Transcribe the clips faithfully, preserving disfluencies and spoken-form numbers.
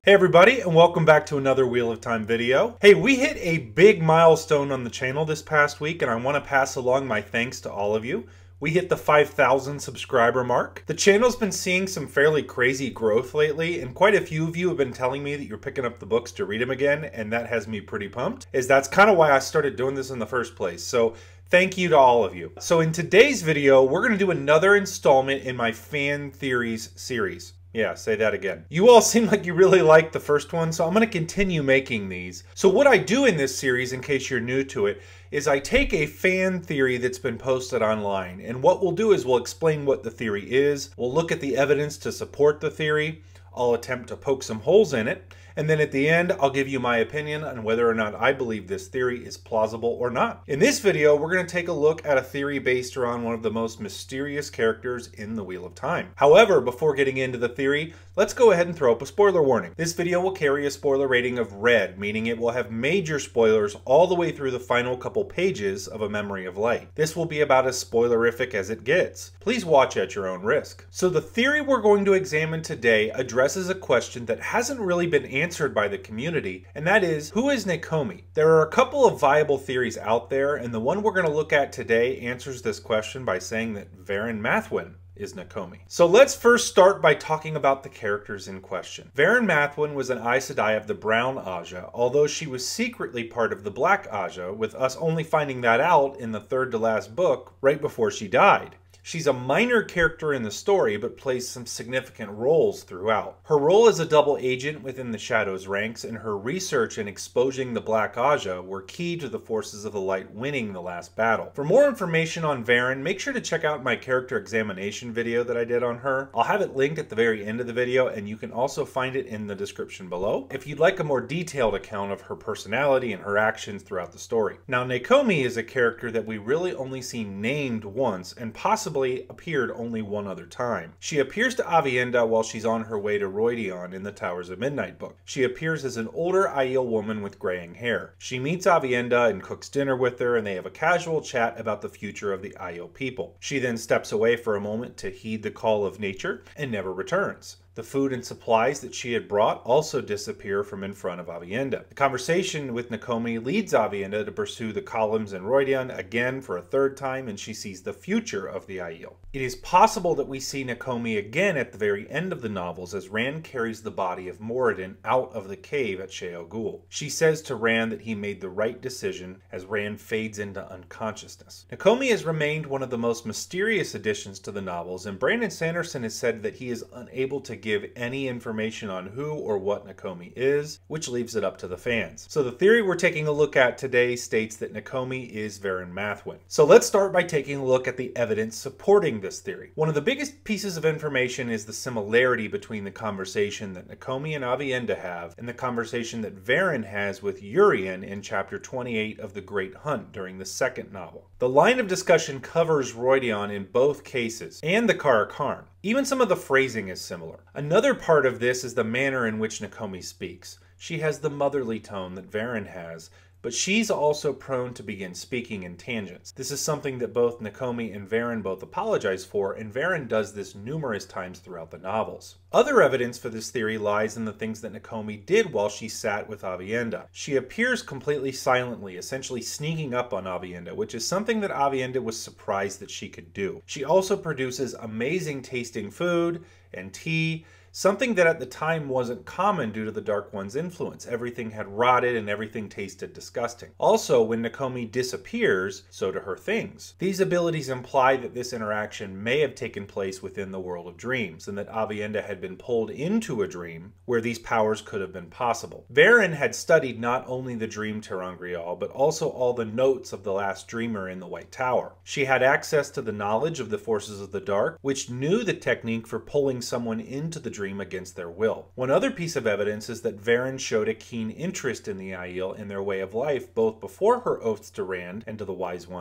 Hey everybody, and welcome back to another Wheel of Time video. Hey, we hit a big milestone on the channel this past week, and I want to pass along my thanks to all of you. We hit the five thousand subscriber mark. The channel's been seeing some fairly crazy growth lately, and quite a few of you have been telling me that you're picking up the books to read them again, and that has me pretty pumped, as that's kind of why I started doing this in the first place. So thank you to all of you. So in today's video, we're going to do another installment in my Fan Theories series. Yeah, say that again. You all seem like you really liked the first one, so I'm going to continue making these. So what I do in this series, in case you're new to it, is I take a fan theory that's been posted online, and what we'll do is we'll explain what the theory is, we'll look at the evidence to support the theory, I'll attempt to poke some holes in it, and then at the end, I'll give you my opinion on whether or not I believe this theory is plausible or not. In this video, we're going to take a look at a theory based around one of the most mysterious characters in the Wheel of Time. However, before getting into the theory, let's go ahead and throw up a spoiler warning. This video will carry a spoiler rating of red, meaning it will have major spoilers all the way through the final couple pages of A Memory of Light. This will be about as spoilerific as it gets. Please watch at your own risk. So the theory we're going to examine today addresses a question that hasn't really been answered by the community, and that is, who is Nakomi? There are a couple of viable theories out there, and the one we're going to look at today answers this question by saying that Verin Mathwin is Nakomi. So let's first start by talking about the characters in question. Verin Mathwin was an Aes Sedai of the Brown Ajah, although she was secretly part of the Black Ajah, with us only finding that out in the third to last book, right before she died. She's a minor character in the story, but plays some significant roles throughout. Her role as a double agent within the Shadow's ranks and her research in exposing the Black Ajah were key to the Forces of the Light winning the last battle. For more information on Verin, make sure to check out my character examination video that I did on her. I'll have it linked at the very end of the video, and you can also find it in the description below if you'd like a more detailed account of her personality and her actions throughout the story. Now, Nakomi is a character that we really only see named once, and possibly appeared only one other time. She appears to Aviendha while she's on her way to Rhuidean in the Towers of Midnight book. She appears as an older Aiel woman with graying hair. She meets Aviendha and cooks dinner with her, and they have a casual chat about the future of the Aiel people. She then steps away for a moment to heed the call of nature and never returns. The food and supplies that she had brought also disappear from in front of Aviendha. The conversation with Nakomi leads Aviendha to pursue the columns in Rhuidean again for a third time, and she sees the future of the Aiel. It is possible that we see Nakomi again at the very end of the novels as Rand carries the body of Moradin out of the cave at Shayol Ghul. She says to Rand that he made the right decision as Rand fades into unconsciousness. Nakomi has remained one of the most mysterious additions to the novels, and Brandon Sanderson has said that he is unable to give any information on who or what Nakomi is, which leaves it up to the fans. So the theory we're taking a look at today states that Nakomi is Verin Mathwin. So let's start by taking a look at the evidence supporting this theory. One of the biggest pieces of information is the similarity between the conversation that Nakomi and Aviendha have and the conversation that Verin has with Urien in chapter twenty-eight of The Great Hunt during the second novel. The line of discussion covers Rhuidean in both cases, and the Car'a'carn. Even some of the phrasing is similar. Another part of this is the manner in which Nakomi speaks. She has the motherly tone that Verin has, but she's also prone to begin speaking in tangents. This is something that both Nakomi and Verin both apologize for, and Verin does this numerous times throughout the novels. Other evidence for this theory lies in the things that Nakomi did while she sat with Aviendha. She appears completely silently, essentially sneaking up on Aviendha, which is something that Aviendha was surprised that she could do. She also produces amazing tasting food and tea, something that at the time wasn't common due to the Dark One's influence. Everything had rotted and everything tasted disgusting. Also, when Nakomi disappears, so do her things. These abilities imply that this interaction may have taken place within the world of dreams, and that Aviendha had been pulled into a dream where these powers could have been possible. Verin had studied not only the dream ter'angreal, but also all the notes of the last dreamer in the White Tower. She had access to the knowledge of the forces of the dark, which knew the technique for pulling someone into the dream against their will. One other piece of evidence is that Verin showed a keen interest in the Aiel and their way of life both before her oaths to Rand and to the Wise Ones,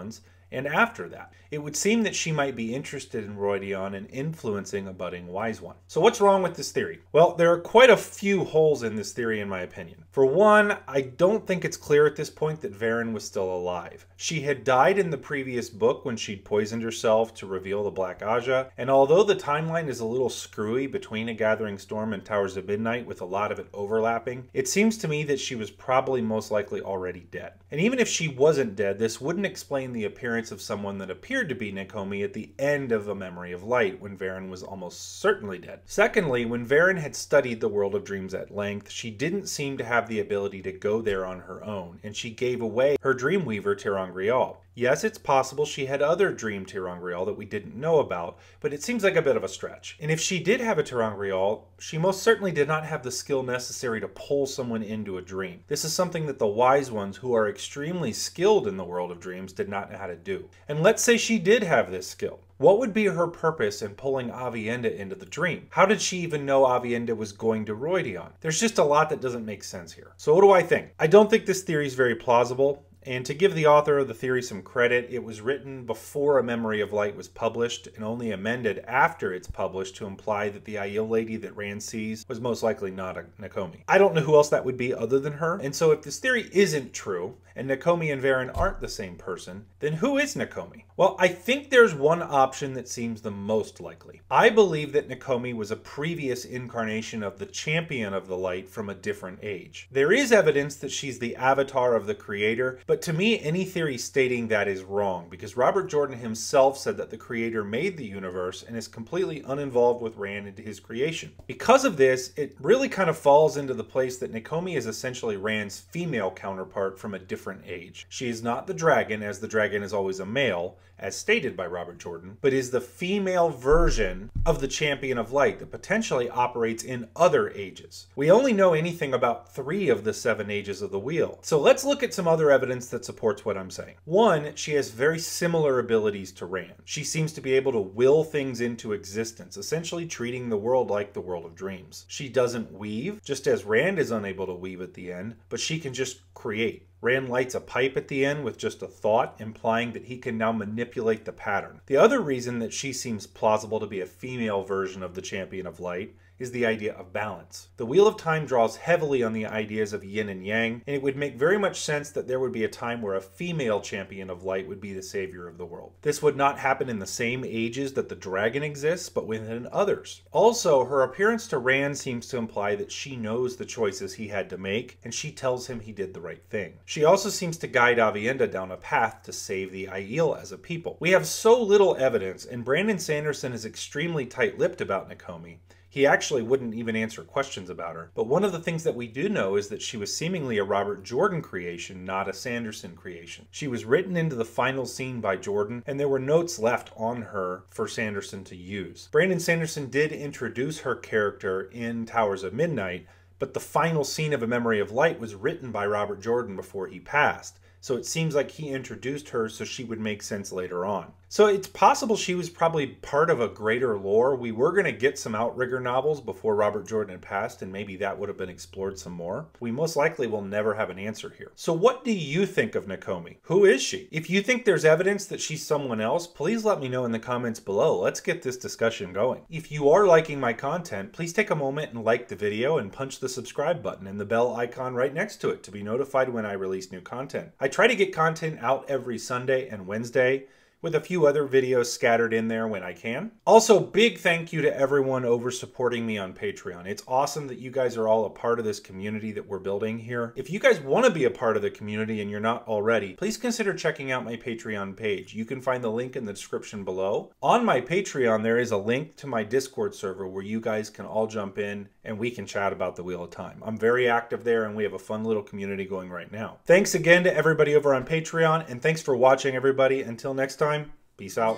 and after that. It would seem that she might be interested in Rhuideon and influencing a budding Wise One. So what's wrong with this theory? Well, there are quite a few holes in this theory in my opinion. For one, I don't think it's clear at this point that Verin was still alive. She had died in the previous book when she'd poisoned herself to reveal the Black Ajah, and although the timeline is a little screwy between A Gathering Storm and Towers of Midnight with a lot of it overlapping, it seems to me that she was probably most likely already dead. And even if she wasn't dead, this wouldn't explain the appearance of someone that appeared to be Nakomi at the end of A Memory of Light when Verin was almost certainly dead. Secondly, when Verin had studied the World of Dreams at length, she didn't seem to have the ability to go there on her own, and she gave away her Dreamweaver ter'angreal. Yes, it's possible she had other Dream ter'angreal that we didn't know about, but it seems like a bit of a stretch. And if she did have a ter'angreal, she most certainly did not have the skill necessary to pull someone into a dream. This is something that the Wise Ones, who are extremely skilled in the World of Dreams, did not know how to do. And let's say she did have this skill. What would be her purpose in pulling Aviendha into the dream? How did she even know Aviendha was going to Rhuideon? There's just a lot that doesn't make sense here. So what do I think? I don't think this theory is very plausible. And to give the author of the theory some credit, it was written before A Memory of Light was published and only amended after it's published to imply that the Aiel lady that Rand sees was most likely not a Nakomi. I don't know who else that would be other than her, and so if this theory isn't true, and Nakomi and Verin aren't the same person, then who is Nakomi? Well, I think there's one option that seems the most likely. I believe that Nakomi was a previous incarnation of the Champion of the Light from a different age. There is evidence that she's the avatar of the Creator, but to me, any theory stating that is wrong, because Robert Jordan himself said that the Creator made the universe and is completely uninvolved with Rand into his creation. Because of this, it really kind of falls into the place that Nakomi is essentially Rand's female counterpart from a different age. She is not the dragon, as the dragon is always a male, as stated by Robert Jordan, but is the female version of the Champion of Light that potentially operates in other ages. We only know anything about three of the seven ages of the wheel. So let's look at some other evidence that supports what I'm saying. One, she has very similar abilities to Rand. She seems to be able to will things into existence, essentially treating the world like the World of Dreams. She doesn't weave, just as Rand is unable to weave at the end, but she can just create. Rand lights a pipe at the end with just a thought, implying that he can now manipulate the pattern. The other reason that she seems plausible to be a female version of the Champion of Light is the idea of balance. The Wheel of Time draws heavily on the ideas of yin and yang, and it would make very much sense that there would be a time where a female Champion of Light would be the savior of the world. This would not happen in the same ages that the dragon exists, but within others. Also, her appearance to Rand seems to imply that she knows the choices he had to make, and she tells him he did the right thing. She also seems to guide Aviendha down a path to save the Aiel as a people. We have so little evidence, and Brandon Sanderson is extremely tight-lipped about Nakomi. He actually wouldn't even answer questions about her. But one of the things that we do know is that she was seemingly a Robert Jordan creation, not a Sanderson creation. She was written into the final scene by Jordan, and there were notes left on her for Sanderson to use. Brandon Sanderson did introduce her character in Towers of Midnight, but the final scene of A Memory of Light was written by Robert Jordan before he passed. So it seems like he introduced her so she would make sense later on. So it's possible she was probably part of a greater lore. We were going to get some Outrigger novels before Robert Jordan had passed, and maybe that would have been explored some more. We most likely will never have an answer here. So what do you think of Nakomi? Who is she? If you think there's evidence that she's someone else, please let me know in the comments below. Let's get this discussion going. If you are liking my content, please take a moment and like the video and punch the subscribe button and the bell icon right next to it to be notified when I release new content. I try to get content out every Sunday and Wednesday, with a few other videos scattered in there when I can. Also, big thank you to everyone over supporting me on Patreon. It's awesome that you guys are all a part of this community that we're building here. If you guys want to be a part of the community and you're not already, please consider checking out my Patreon page. You can find the link in the description below. On my Patreon, there is a link to my Discord server where you guys can all jump in and we can chat about the Wheel of Time. I'm very active there and we have a fun little community going right now. Thanks again to everybody over on Patreon, and thanks for watching, everybody. Until next time, peace out.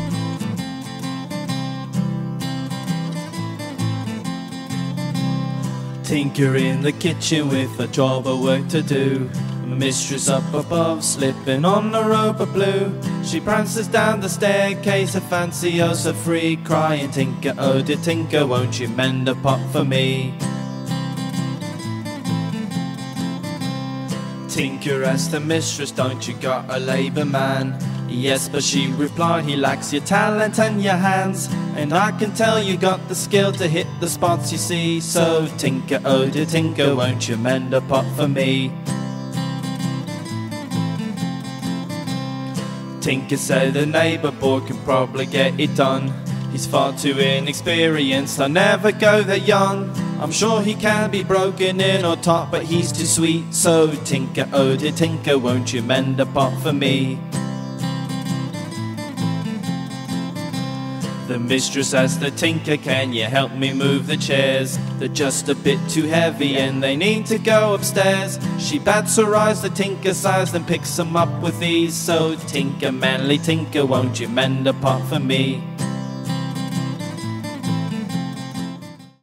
Tinker in the kitchen with a job of work to do. Mistress up above, slipping on a rope of blue. She prances down the staircase, a fancy oh so free, crying, Tinker, oh dear Tinker, won't you mend a pot for me? Tinker asked the mistress, don't you got a labour man? Yes, but she replied, he lacks your talent and your hands, and I can tell you got the skill to hit the spots you see. So tinker, oh dear tinker, won't you mend a pot for me? Tinker said the neighbour boy could probably get it done. He's far too inexperienced, I never go that young. I'm sure he can be broken in or taught, but he's too sweet. So tinker, oh dear tinker, won't you mend a pot for me? The mistress asked the tinker, can you help me move the chairs? They're just a bit too heavy and they need to go upstairs. She bats her eyes, the tinker sighs, then picks them up with ease. So tinker, manly tinker, won't you mend a pot for me?